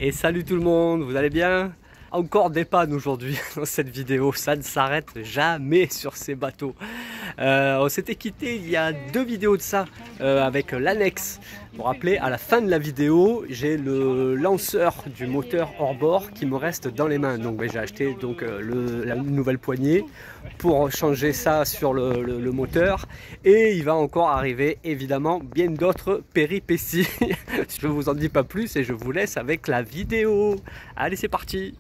Et salut tout le monde, vous allez bien? Encore des pannes aujourd'hui dans cette vidéo, ça ne s'arrête jamais sur ces bateaux. On s'était quitté il y a 2 vidéos de ça avec l'annexe. Vous vous rappelez, à la fin de la vidéo, j'ai le lanceur du moteur hors bord qui me reste dans les mains. Donc j'ai acheté donc, la nouvelle poignée pour changer ça sur le moteur. Et il va encore arriver évidemment bien d'autres péripéties. Je ne vous en dis pas plus et je vous laisse avec la vidéo. Allez, c'est parti!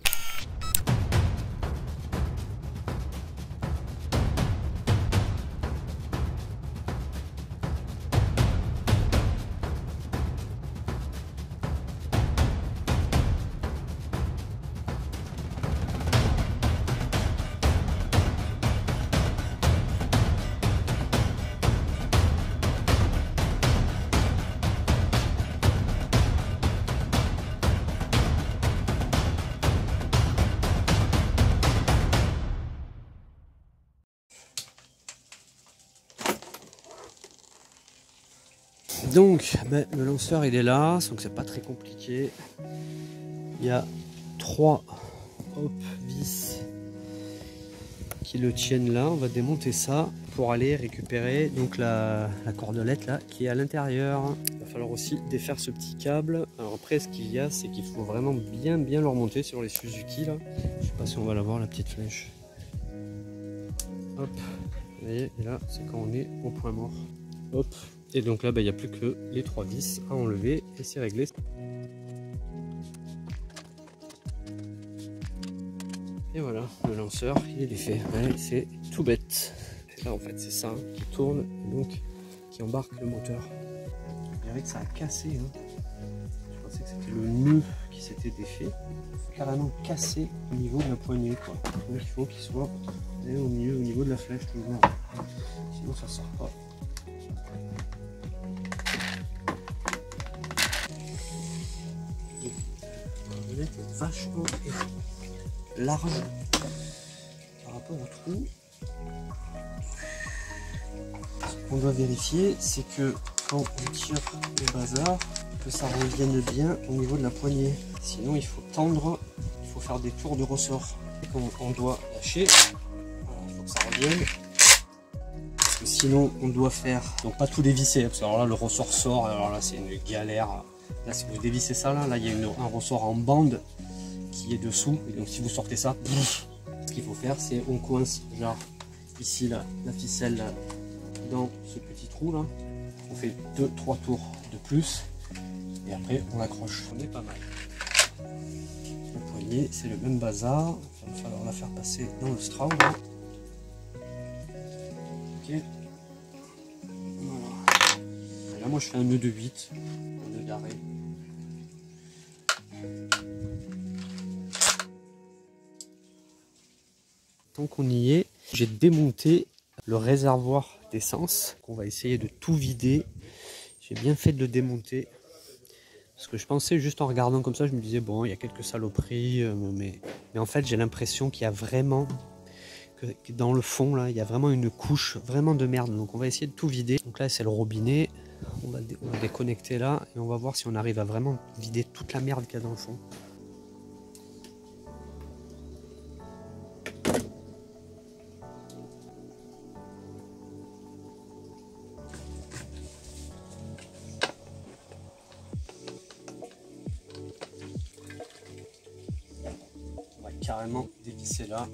Donc le lanceur il est là, donc c'est pas très compliqué. Il y a 3 vis qui le tiennent là. On va démonter ça pour aller récupérer donc la cordelette là qui est à l'intérieur. Il va falloir aussi défaire ce petit câble. Alors après ce qu'il y a, c'est qu'il faut vraiment bien le remonter sur les Suzuki là. Je sais pas si on va la voir la petite flèche. Hop, vous voyez, et là c'est quand on est au point mort. Hop. Et donc là, il n'y a plus que les 3 vis à enlever et c'est réglé. Et voilà, le lanceur, il est défait. Ouais, c'est tout bête. Et là, en fait, c'est ça qui tourne et donc qui embarque le moteur. Vous verrez que ça a cassé. Hein. Je pensais que c'était le nœud qui s'était défait. Carrément cassé au niveau de la poignée. Quoi. Donc il faut qu'il soit au milieu, au niveau de la flèche toujours. Sinon, ça ne sort pas. Est vachement large par rapport au trou. Ce qu'on doit vérifier, c'est que quand on tire le bazar, que ça revienne bien au niveau de la poignée. Sinon, il faut tendre, il faut faire des tours de ressort. Et on doit lâcher, voilà, il faut que ça revienne. Parce que sinon, on doit faire, donc pas tout dévisser, parce que alors là, le ressort sort, alors là, c'est une galère. Là, si vous dévissez ça, là il y a un ressort en bande qui est dessous. Et donc, si vous sortez ça, ce qu'il faut faire, c'est on coince, genre ici, là, la ficelle là, dans ce petit trou là. On fait 2-3 tours de plus. Et après, on l'accroche. On est pas mal. La poignée, c'est le même bazar. Il va falloir la faire passer dans le straw. Là. Ok. Voilà. Et là, moi, je fais un nœud de 8. Un nœud d'arrêt. Tant qu'on y est, j'ai démonté le réservoir d'essence. On va essayer de tout vider. J'ai bien fait de le démonter. Parce que je pensais juste en regardant comme ça, je me disais bon, il y a quelques saloperies. Mais en fait, j'ai l'impression qu'il y a vraiment, que dans le fond, là, il y a vraiment une couche vraiment de merde. Donc on va essayer de tout vider. Donc là, c'est le robinet. On va déconnecter là et on va voir si on arrive à vraiment vider toute la merde qu'il y a dans le fond. On va carrément dévisser là.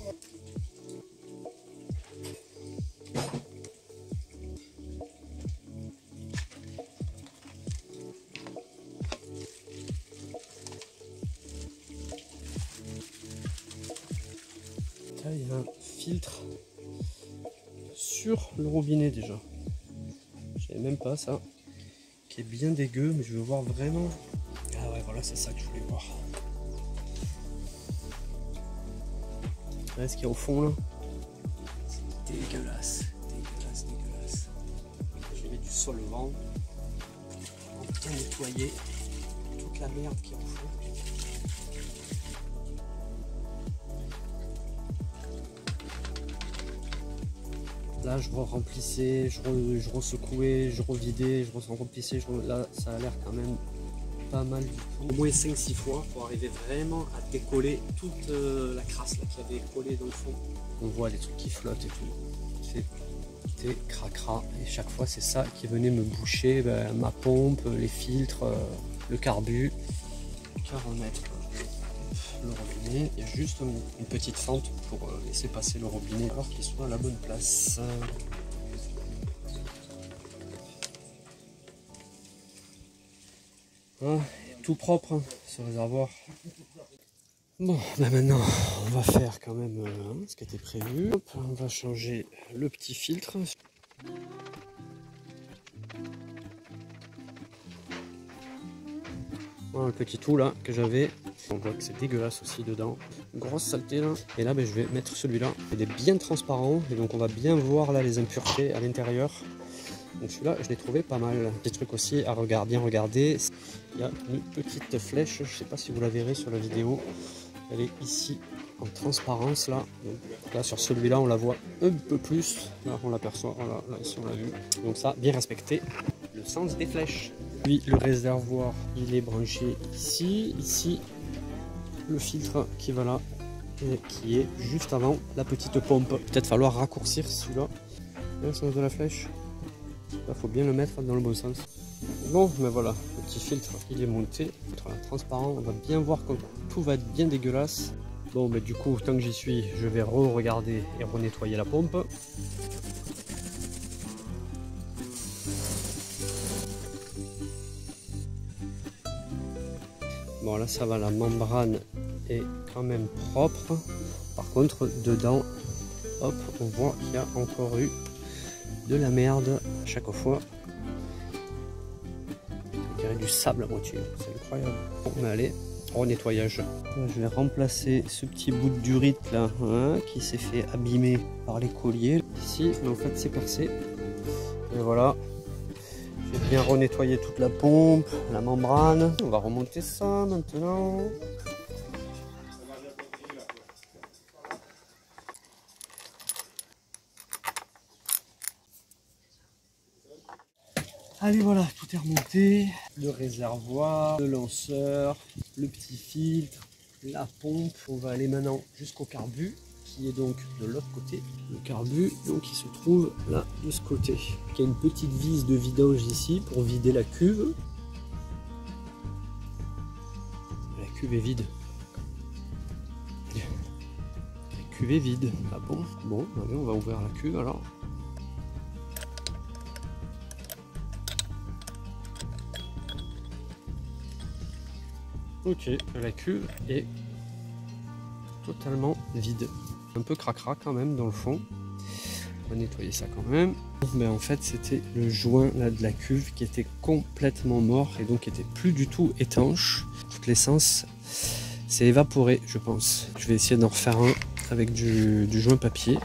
Là, il y a un filtre sur le robinet déjà. Je savais même pas ça. Qui est bien dégueu, mais je veux voir vraiment. Ah ouais, voilà, c'est ça que je voulais voir. Là, ce qu'il y a au fond là, c'est dégueulasse, dégueulasse. Je vais mettre du solvant pour bien nettoyer toute la merde qu'il y a au fond. Là, je remplissais, je ressecouais, je revidais, je remplissais. Là, ça a l'air quand même pas mal du tout. Au moins 5-6 fois pour arriver vraiment à décoller toute la crasse là, qui avait collé dans le fond. On voit des trucs qui flottent et tout. C'était cracra. Et chaque fois c'est ça qui venait me boucher ma pompe, les filtres, le carbu. Qu'à remettre le robinet. Il y a juste une petite fente pour laisser passer le robinet alors qu'il soit à la bonne place. Ah, tout propre ce réservoir. Bon, ben maintenant on va faire quand même ce qui était prévu. Hop, on va changer le petit filtre. Voilà le petit tout là que j'avais. On voit que c'est dégueulasse aussi dedans. Grosse saleté là. Et là je vais mettre celui-là. Il est bien transparent et donc on va bien voir là les impuretés à l'intérieur. Donc celui-là je l'ai trouvé pas mal. Petit truc aussi à bien regarder. Il y a une petite flèche. Je sais pas si vous la verrez sur la vidéo. Elle est ici en transparence là. Donc là sur celui-là on la voit un peu plus. Là on l'aperçoit. Voilà, là ici on l'a vu. Donc ça, bien respecter le sens des flèches. Puis le réservoir il est branché ici. Ici le filtre qui va là et qui est juste avant la petite pompe. Peut-être falloir raccourcir celui-là. Le sens de la flèche. Là faut bien le mettre dans le bon sens. Bon, mais voilà, le petit filtre il est monté, transparent, on va bien voir que tout va être bien dégueulasse. Bon, mais du coup, tant que j'y suis, je vais re-regarder et renettoyer la pompe. Bon, là ça va, la membrane est quand même propre. Par contre, dedans, hop, on voit qu'il y a encore eu de la merde à chaque fois. Du sable à moitié, c'est incroyable. Bon, mais allez, renettoyage. Je vais remplacer ce petit bout de durite là qui s'est fait abîmer par les colliers. Ici, mais en fait c'est percé. Et voilà. Je vais bien renettoyer toute la pompe, la membrane. On va remonter ça maintenant. Allez voilà, tout est remonté, le réservoir, le lanceur, le petit filtre, la pompe. On va aller maintenant jusqu'au carbu qui est donc de l'autre côté. Le carbu donc il se trouve là de ce côté. Il y a une petite vis de vidange ici pour vider la cuve. La cuve est vide. La cuve est vide. Ah bon? Bon, allez, on va ouvrir la cuve alors. Ok, la cuve est totalement vide. Un peu cracra quand même dans le fond. On va nettoyer ça quand même. Mais en fait c'était le joint là, de la cuve qui était complètement mort et donc qui était plus du tout étanche. Toute l'essence s'est évaporée je pense. Je vais essayer d'en refaire un avec du joint papier.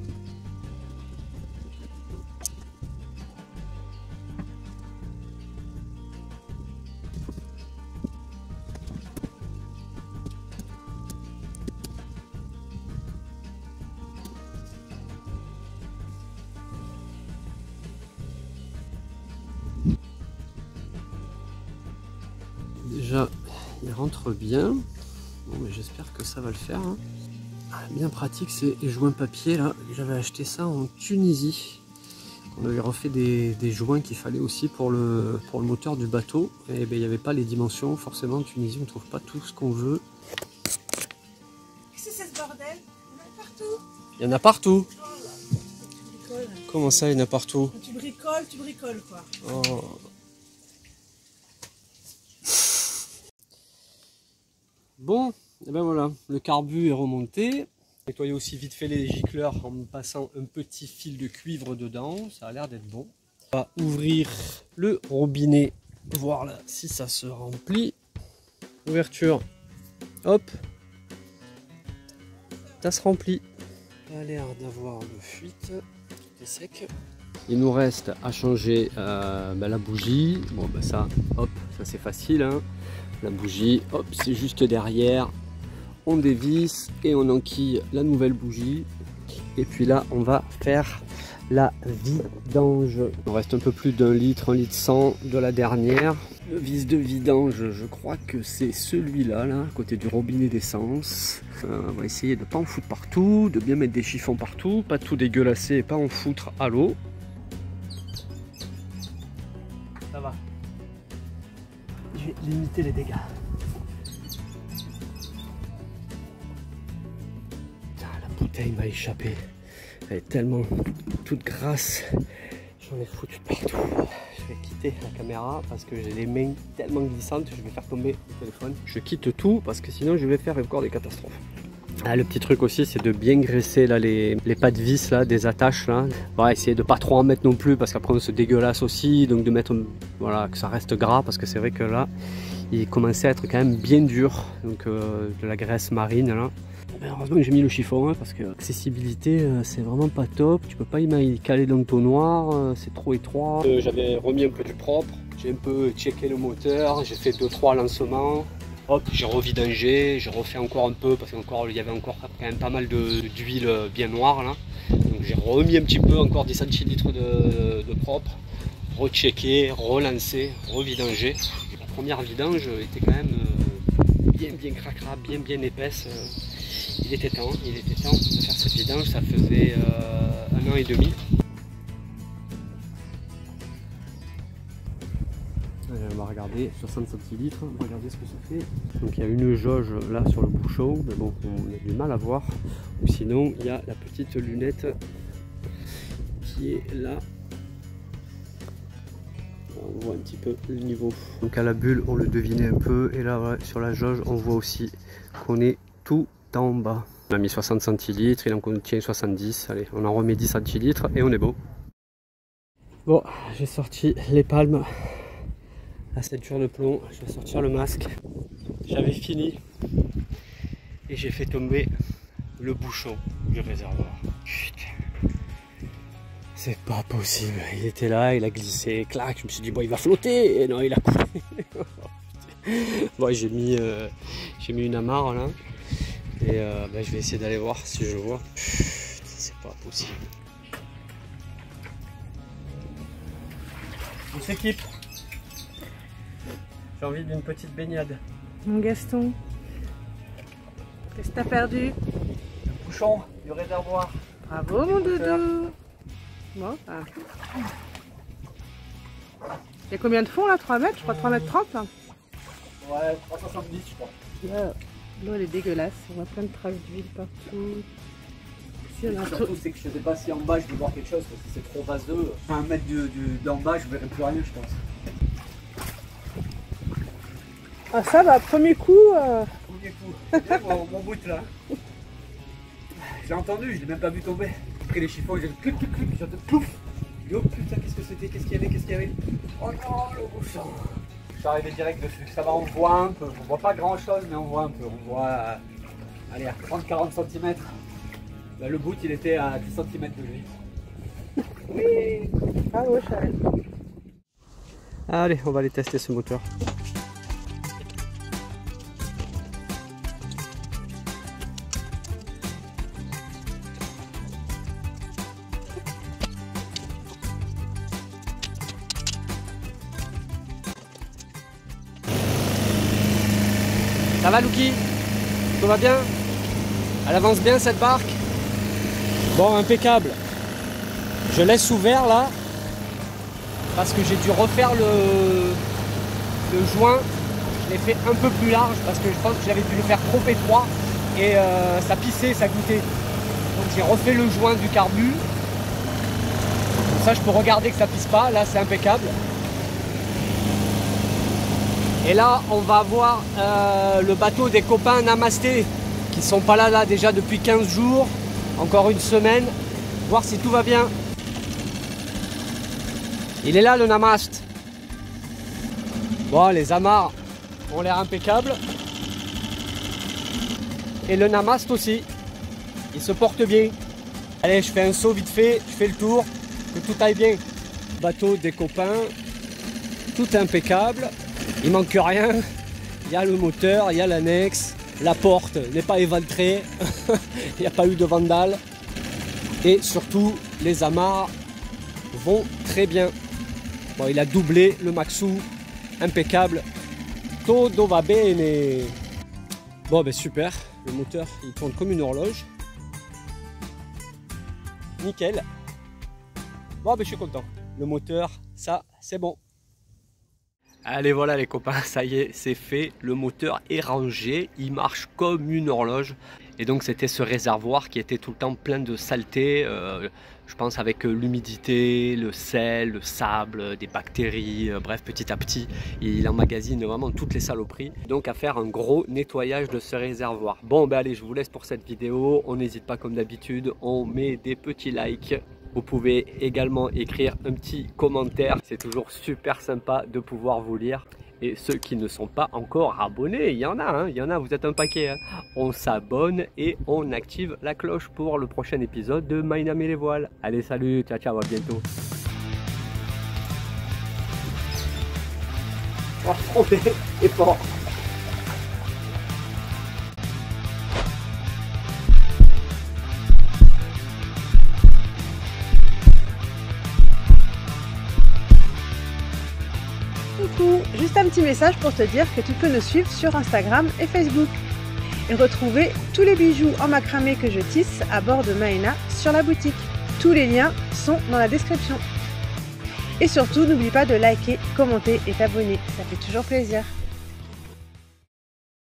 Déjà, il rentre bien. Bon, mais j'espère que ça va le faire. Hein. Bien pratique ces joints papier là. J'avais acheté ça en Tunisie. On avait refait des joints qu'il fallait aussi pour le moteur du bateau. Et ben, il n'y avait pas les dimensions. Forcément, en Tunisie, on ne trouve pas tout ce qu'on veut. Qu'est-ce que c'est ce bordel? Il y en a partout. Il y en a partout. Oh là, Comment ça, il y en a partout? quand tu bricoles quoi. Oh. Bon, et ben voilà, le carbu est remonté. Nettoyer aussi vite fait les gicleurs en me passant un petit fil de cuivre dedans, ça a l'air d'être bon. On va ouvrir le robinet, voir là si ça se remplit. Ouverture, hop, ça se remplit. Ça a l'air d'avoir de fuite, tout est sec. Il nous reste à changer la bougie. Bon bah ça, hop, ça c'est facile hein. La bougie, hop, c'est juste derrière. On dévisse et on enquille la nouvelle bougie. Et puis là, on va faire la vidange. Il nous reste un peu plus d'1 litre, 1 litre 100 de la dernière. Le vis de vidange, je crois que c'est celui-là, là, à côté du robinet d'essence. On va essayer de ne pas en foutre partout, de bien mettre des chiffons partout, pas tout dégueulasser et pas en foutre à l'eau. Ça va. Je vais limiter les dégâts. Putain, la bouteille m'a échappé. Elle est tellement toute grasse. J'en ai foutu partout. Je vais quitter la caméra parce que j'ai les mains tellement glissantes, je vais faire tomber le téléphone. Je quitte tout parce que sinon je vais faire encore des catastrophes. Ah, le petit truc aussi, c'est de bien graisser là, les pas de vis là, des attaches là. Bon, essayer de pas trop en mettre non plus parce qu'après on se dégueulasse aussi. Donc de mettre, voilà, que ça reste gras parce que c'est vrai que là, il commençait à être quand même bien dur. Donc de la graisse marine là. Ben, heureusement que j'ai mis le chiffon hein, parce que l'accessibilité c'est vraiment pas top. Tu peux pas y caler dans le tonnoir, c'est trop étroit. J'avais remis un peu du propre, j'ai un peu checké le moteur, j'ai fait 2-3 lancements. Hop, j'ai revidangé, j'ai refait encore un peu parce qu'il y avait encore quand même pas mal d'huile bien noire là. Donc j'ai remis un petit peu, encore 10 centilitres de propre, rechecké, relancé, revidangé. Et la première vidange était quand même bien cracra, bien épaisse. Il était temps de faire cette vidange, ça faisait 1 an et demi. On va regarder 60 centilitres, regardez ce que ça fait. Donc il y a une jauge là sur le bouchon, mais bon, on a du mal à voir. Ou sinon, il y a la petite lunette qui est là. On voit un petit peu le niveau. Donc à la bulle, on le devinait un peu. Et là, ouais, sur la jauge, on voit aussi qu'on est tout en bas. On a mis 60 centilitres, il en contient 70. Allez, on en remet 10 centilitres et on est beau. Bon, j'ai sorti les palmes. La ceinture de plomb, je vais sortir le masque. J'avais fini et j'ai fait tomber le bouchon du réservoir. Putain, c'est pas possible. Il était là, il a glissé, clac. Je me suis dit bon, il va flotter. Et non, il a coulé. Bon, j'ai mis une amarre là et ben, je vais essayer d'aller voir si je vois. C'est pas possible. On s'équipe. J'ai envie d'une petite baignade. Mon Gaston, qu'est-ce que t'as perdu? Le bouchon du réservoir. Bravo mon doudou. Bon, il y a combien de fond là? 3 mètres, je crois 3 mètres 30 là. Ouais, 370 je crois. L'eau elle est dégueulasse, on voit plein de traces d'huile partout. Surtout c'est que je sais pas si en bas je vais voir quelque chose parce que c'est trop vaseux. À 1 mètre d'en bas je verrai plus rien je pense. Ah ça va, premier coup. Premier coup, mon bout là. J'ai entendu, je l'ai même pas vu tomber. J'ai pris les chiffons, j'ai clic, j'ai entendu plouf. J'ai dit oh putain, qu'est-ce que c'était, qu'est-ce qu'il y avait, Oh non, le bouchon. Je suis arrivé direct dessus, ça va, on voit un peu. On voit pas grand chose, mais on voit un peu. On voit, allez, à 30-40 cm. Là, le bout, il était à 10 cm de lui. Oui. Ah ouais, Charles. Allez, on va aller tester ce moteur. Ça va Lucky? Tout va bien? Elle avance bien cette barque? Bon, impeccable. Je laisse ouvert là parce que j'ai dû refaire le joint. Je l'ai fait un peu plus large parce que je pense que j'avais dû le faire trop étroit et ça pissait, ça goûtait. Donc j'ai refait le joint du carbu. Comme ça je peux regarder que ça pisse pas. Là c'est impeccable. Et là, on va voir le bateau des copains Namasté qui sont pas là déjà depuis 15 jours, encore une semaine, voir si tout va bien. Il est là le Namast. Bon, les amarres ont l'air impeccables. Et le Namast aussi, il se porte bien. Allez, je fais un saut vite fait, je fais le tour, que tout aille bien. Bateau des copains, tout impeccable. Il manque rien, il y a le moteur, il y a l'annexe, la porte n'est pas éventrée, il n'y a pas eu de vandale et surtout les amarres vont très bien. Bon, il a doublé le Maxou, impeccable. Todo va bene. Bon ben super, le moteur il tourne comme une horloge. Nickel. Bon ben je suis content. Le moteur, ça c'est bon. Allez voilà les copains, ça y est, c'est fait. Le moteur est rangé, il marche comme une horloge. Et donc c'était ce réservoir qui était tout le temps plein de saleté. Je pense avec l'humidité, le sel, le sable, des bactéries, bref petit à petit il emmagasine vraiment toutes les saloperies. Donc à faire un gros nettoyage de ce réservoir. Bon ben allez, je vous laisse pour cette vidéo. On n'hésite pas comme d'habitude, on met des petits likes. Vous pouvez également écrire un petit commentaire, c'est toujours super sympa de pouvoir vous lire. Et ceux qui ne sont pas encore abonnés, il y en a, hein, il y en a, vous êtes un paquet. Hein. On s'abonne et on active la cloche pour le prochain épisode de Maïnam et les voiles. Allez, salut, ciao, ciao, à bientôt. Oh, trop bien et fort. Coucou, juste un petit message pour te dire que tu peux nous suivre sur Instagram et Facebook et retrouver tous les bijoux en macramé que je tisse à bord de Maena sur la boutique. Tous les liens sont dans la description. Et surtout, n'oublie pas de liker, commenter et t'abonner, ça fait toujours plaisir.